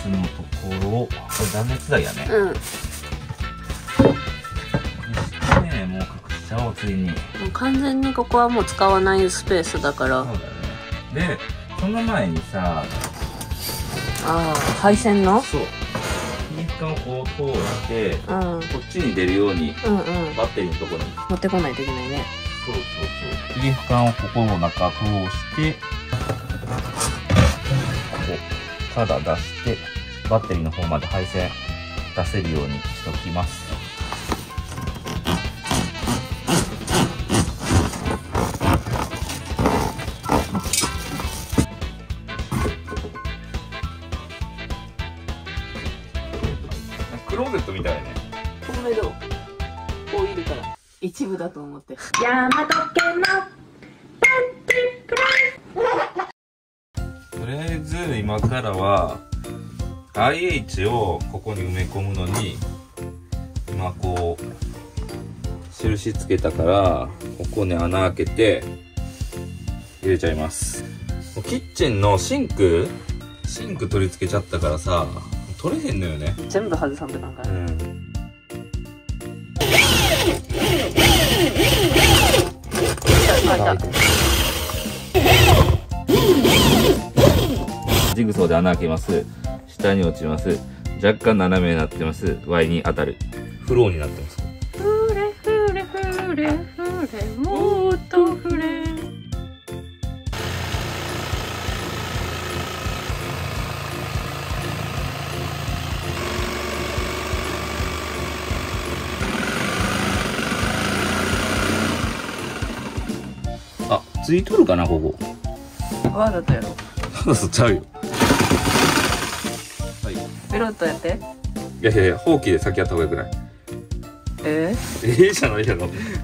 のところ、これ断熱材やね。 うん。 ね、もう隠しちゃおう、ついに。 もう完全にここはもう使わないスペースだから。 そうだよね。で、その前にさ、 ああ、配線の？ そう。皮膚管をこう通して、 うん。 こっちに出るように、 うんうん。 バッテリーのところに。 持ってこないといけないね。 そうそうそう。皮膚管をここの中通して、ここから出して、バッテリーの方まで配線出せるようにしておきます。クローゼットみたいね。 透明度オイルから一部だと思って。大和家のとりあえず今からは IH をここに埋め込むのに、今こう印つけたからここに穴開けて入れちゃいます。キッチンのシンク取り付けちゃったからさ、取れへんのよね。 全部外さんとなんか。 ジグソーで穴開けます。下に落ちます。若干斜めになってます。Y に当たる。フローになってます。 フレフレフレフレもっとフレ。 あ、ついとるかな、ここ。 わざとやろ。 そうそう、ちゃうよ。はい。 ペロッとやって。 いやいやいや、ほうきで先やった方がよくない？じゃないやろ。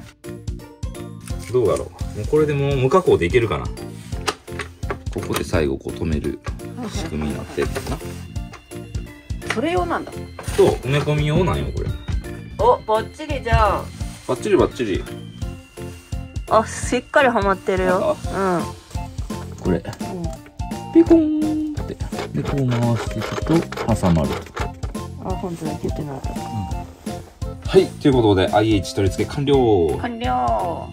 どうだろう。もうこれでもう無加工でいけるかな。ここで最後こう止める仕組みになってるんだな。 それ用なんだ。 そう、埋め込み用なんよ、これ。 お、バッチリじゃん。 バッチリバッチリ。 あ、しっかりはまってるよ。 これ。ピコーンって。で、こう回していくと挟まる。 あ、本当だ、言ってなかった。 はい、ということで IH 取り付け完了。 完了。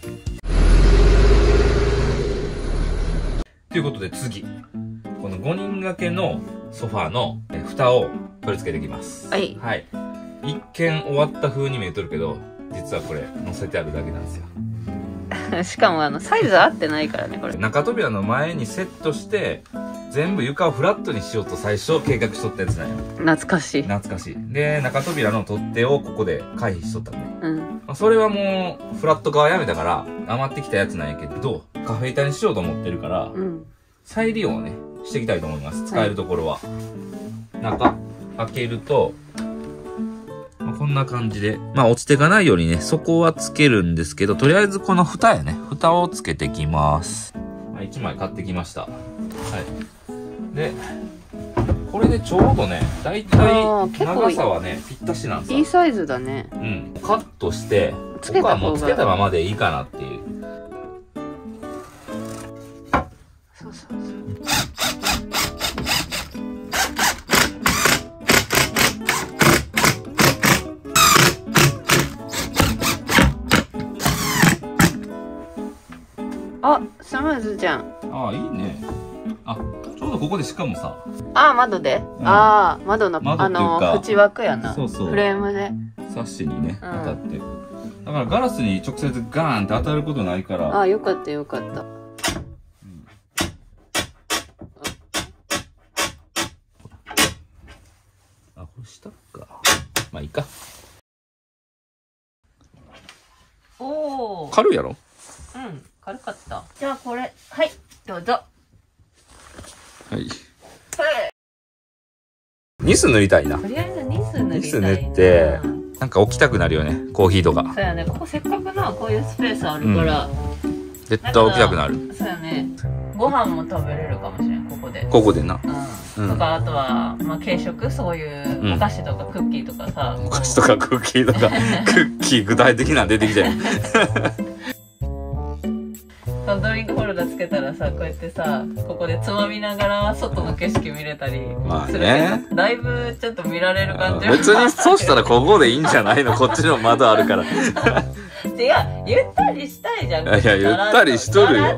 ということで次、この5人掛けのソファーの蓋を取り付けていきます。 はい。 はい。一見終わった風に見えとるけど、実はこれ乗せてあるだけなんですよ。 しかもサイズ合ってないからね、これ。 中扉の前にセットして全部床をフラットにしようと最初計画しとったやつなんよ。 懐かしい。 懐かしい。で、中扉の取っ手をここで回避しとったのね。 うん。 まあ、それはもうフラット側やめたから余ってきたやつなんやけど、カフェ板にしようと思ってるから、 うん。 再利用をねしていきたいと思います。使えるところは、中開けると、まあ、こんな感じで、まあ落ちていかないようにね、底はつけるんですけど、とりあえずこの蓋やね、蓋をつけてきます。まあ、1枚買ってきました。はい。で、これでちょうどね、だいたい長さはね、ぴったしなんですよ。 いいサイズだね。 うん。カットして、僕はもうつけたままでいいかなっていう。 そうそうそう。あ、スムーズじゃん。 ああ、いいね。あ、ちょうどここでしかもさ。 ああ、窓で、ああ、窓の、縁枠やな。 そうそう。 フレームで。 サッシにね、当たって。だからガラスに直接ガーンって当たることないから。 ああ、よかったよかった。 あ、これ下か。まあいいか。 おお。 軽いやろ？ うん、軽かった。じゃあこれ、はい、どうぞ。 はい。ニス塗りたいな。 とりあえずニス塗りたいな。 ニス塗って、なんか置きたくなるよね、コーヒーとか。 そうやね、ここせっかくな、こういうスペースあるから。 絶対置きたくなる。 そうやね。ご飯も食べれるかもしれん、ここで。 ここでな。 とか、あとは、まあ、軽食、そういうお菓子とかクッキーとかさ。 お菓子とかクッキーとか、クッキー具体的なの出てきたよ。 ドリンクホルダーつけたらさ、こうやってさ、ここでつまみながら外の景色見れたりまあするけど、 ね。 だいぶちょっと見られる感じ。 別にそうしたらここでいいんじゃないの？こっちの窓あるから。い違う、ゆったりしたいじゃん。 やいや、ゆったりしとるよ。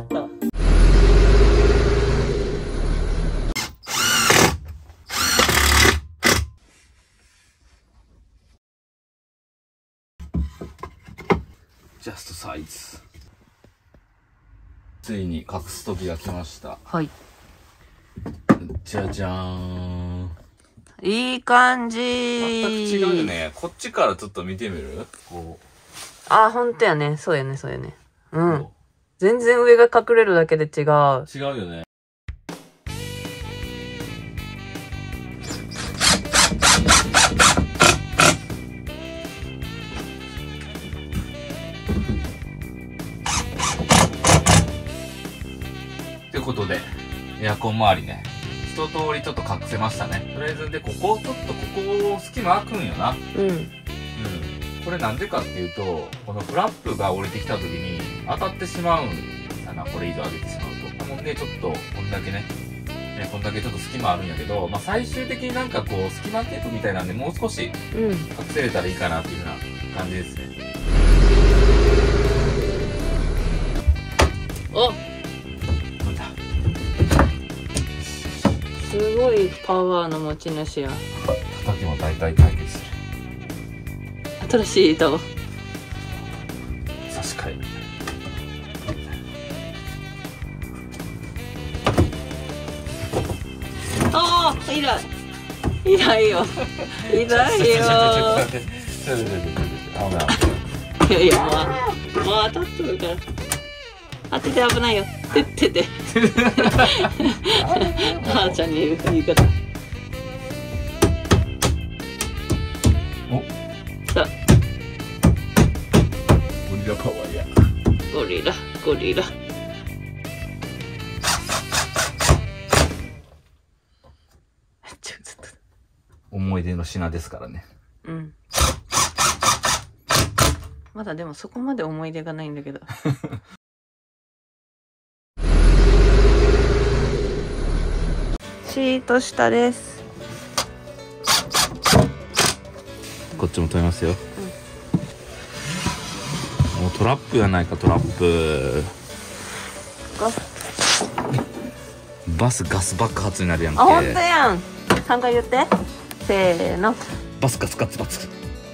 ジャストサイズ。ついに隠す時が来ました。 はい。 じゃじゃーん。 いい感じ。 全く違うよね。こっちからちょっと見てみる？こう。 あ、ほんとやね。そうやね、そうやね。うん。 こ全然上が隠れるだけで違う。 違うよね。ということで、エアコン周りね、一通りちょっと隠せましたね。とりあえずで、ここ、ちょっとここ、隙間開くんよな。 うん。 うん。これなんでかっていうと、このフラップが降りてきた時に当たってしまうんだな、これ以上上げてしまうと。なので、ちょっと、こんだけね、こんだけちょっと隙間あるんやけど、まあ、最終的になんかこう、隙間テープみたいなんで、もう少しうん。 隠せれたらいいかなっていうような感じですね。 お、すごいパワーの持ち主や。 叩きも大体解決する。 新しい板を差し替える。 ああ、いらんよ。いらんよ。いやいや、もう当たっとるから。当てて危ないよ。てってて。母ちゃんに言う言い方。 お、 さあ、 ゴリラパワーや。 ゴリラ。 思い出の品ですからね。 うん。まだでもそこまで思い出がないんだけど。シート下です。 こっちも止めますよ。もうトラップやないか、トラップ。バスガス爆発になるやんけ。 あ、ほんとやん。3回言って。せーの。 バスガスガスバス。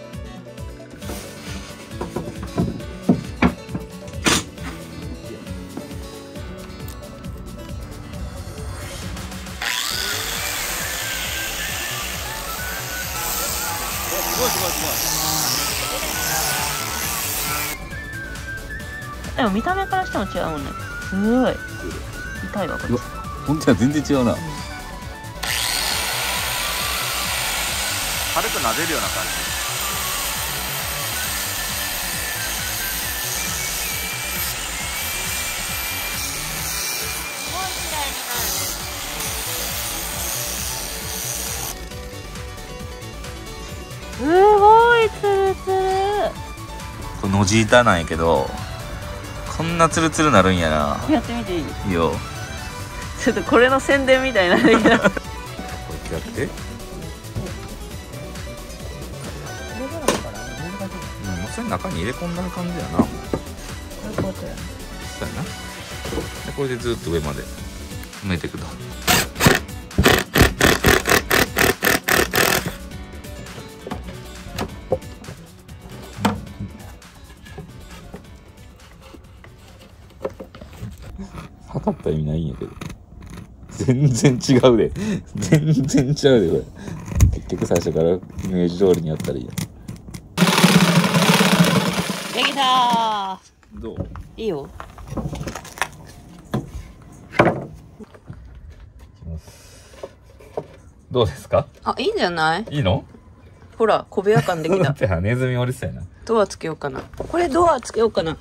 でも見た目からしても違うもんね。すごい痛いわこれ。 本当は全然違うな。軽く撫でるような感じ。 すごいツルツル。 これノジ板なんやけど、こんなツルツルなるんやな。 やってみていい？ いいよ。 ちょっとこれの宣伝みたいなんだけど。 こうやってやって。もうそれ中に入れ込んだ感じやな。そうやな。でこれでずっと上まで埋めていくと。測った意味ないんやけど。全然違うで。全然違うで、これ。結局最初からイメージ通りにやったらいいや。 できたー。どう？ いいよ。 どうですか？ あ、いいんじゃない？ いいの？ ほら、小部屋感できた。 じゃあネズミおりそうやな。 ドアつけようかな。これドアつけようかな。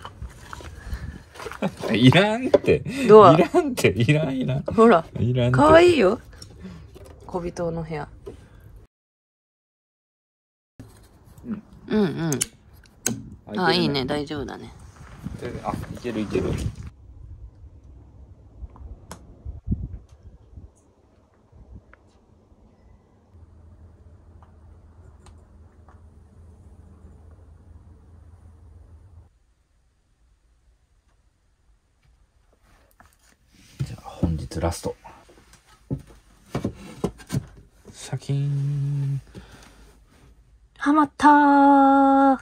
いらんって。 ドア。 いらんって。いらんいらん。 ほら。 いらんって。 かわいいよ。小人の部屋。うんうん。あ、いいね。大丈夫だね。 あ、いけるいける。 つラスト。シャキーン。 はまったー。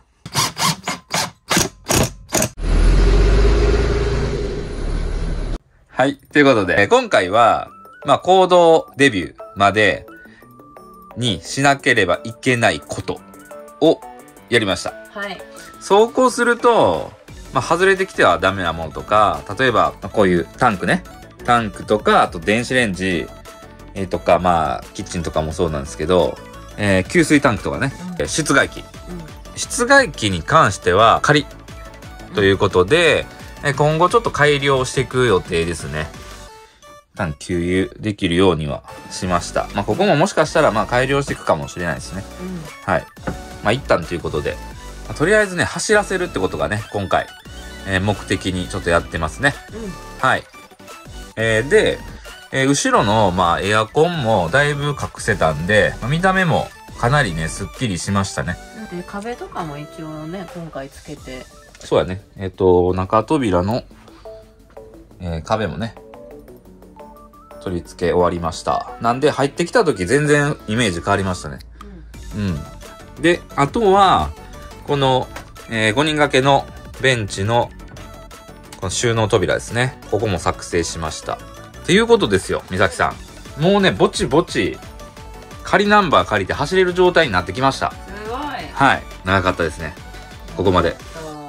はい。ということで、今回は、まあ、コードデビューまでにしなければいけないことをやりました。 はい。 そうこうすると、まあ、外れてきてはダメなものとか、例えば、こういうタンクね。タンクとか、あと電子レンジ、とか、まあ、キッチンとかもそうなんですけど、給水タンクとかね、室外機。室外機に関しては、仮ということで、今後ちょっと改良していく予定ですね。給油できるようにはしました。まあ、ここももしかしたら、まあ、改良していくかもしれないですね。はい。まあ、一旦ということで、とりあえずね、走らせるってことがね、今回、目的にちょっとやってますね。はい。で、後ろの、まあ、エアコンもだいぶ隠せたんで、見た目もかなりね、スッキリしましたね。 で、壁とかも一応ね、今回つけて。 そうやね。中扉の、壁もね、取り付け終わりました。なんで、入ってきた時全然イメージ変わりましたね。で、あとは、この、5人掛けのベンチの、この収納扉ですね。ここも作成しました。っていうことですよ、美咲さん。もうね、ぼちぼち、仮ナンバー借りて走れる状態になってきました。 すごい。 はい。長かったですね。ここまで。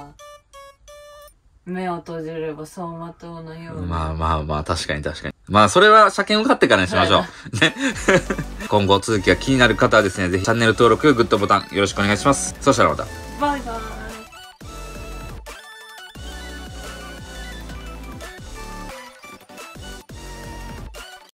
目を閉じれば走馬灯のように。 まあまあまあ、確かに確かに。まあ、それは車検を買ってからにしましょう。ね。今後続きが気になる方はですね、ぜひチャンネル登録、グッドボタンよろしくお願いします。そしたらまた。